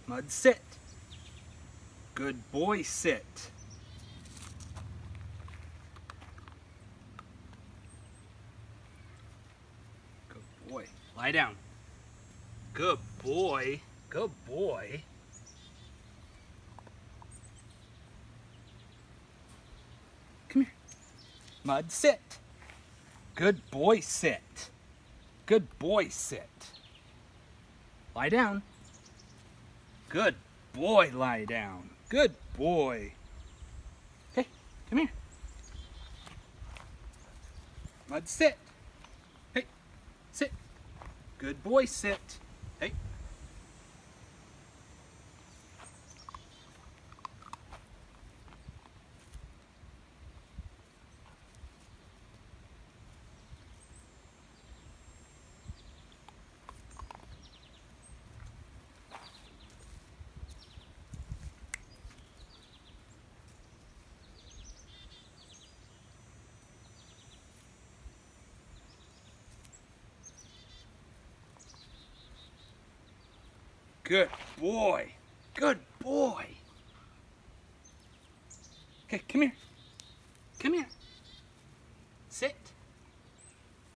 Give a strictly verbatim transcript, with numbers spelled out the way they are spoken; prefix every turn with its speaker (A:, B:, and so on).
A: Mud, sit. Good boy, sit. Good boy. Lie down. Good boy. Good boy. Come here. Mud, sit. Good boy, sit. Good boy, sit. Lie down. Good boy, lie down. Good boy. Hey, come here. Mud, sit. Hey, sit. Good boy, sit. Hey. Good boy. Good boy. Okay, come here. Come here.